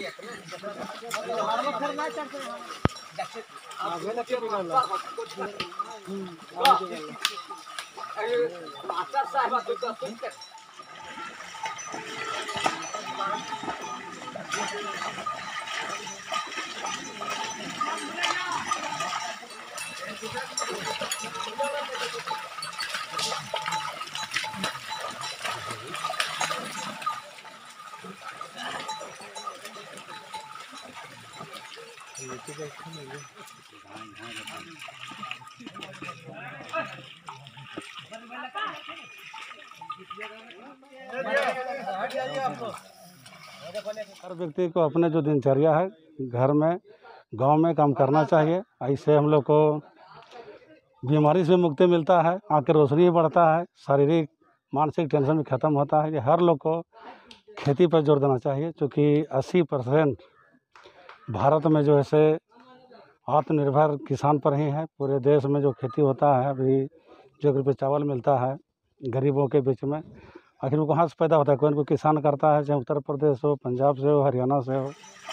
हर व्यक्ति को अपने जो दिनचर्या है घर में गांव में काम करना चाहिए। ऐसे हम लोग को बीमारी से मुक्ति मिलता है, आँख की रोशनी बढ़ता है, शारीरिक मानसिक टेंशन भी ख़त्म होता है। ये हर लोग को खेती पर जोर देना चाहिए, क्योंकि 80% भारत में जो है से आत्मनिर्भर किसान पर ही है। पूरे देश में जो खेती होता है, अभी जो रुपये चावल मिलता है गरीबों के बीच में, आखिर वो कहाँ से पैदा होता है? कोई न कोई किसान करता है, चाहे उत्तर प्रदेश हो, पंजाब से हो, हरियाणा से हो।